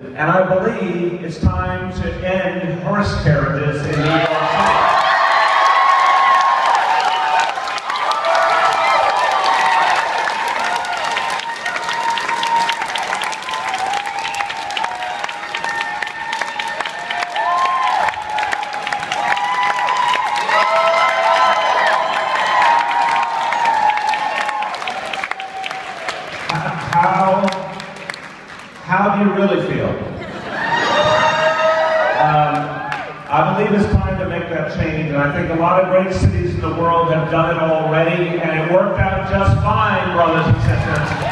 And I believe it's time to end horse carriages in New York City. How do you really feel? I believe it's time to make that change, and I think a lot of great cities in the world have done it already, and it worked out just fine, brothers and sisters.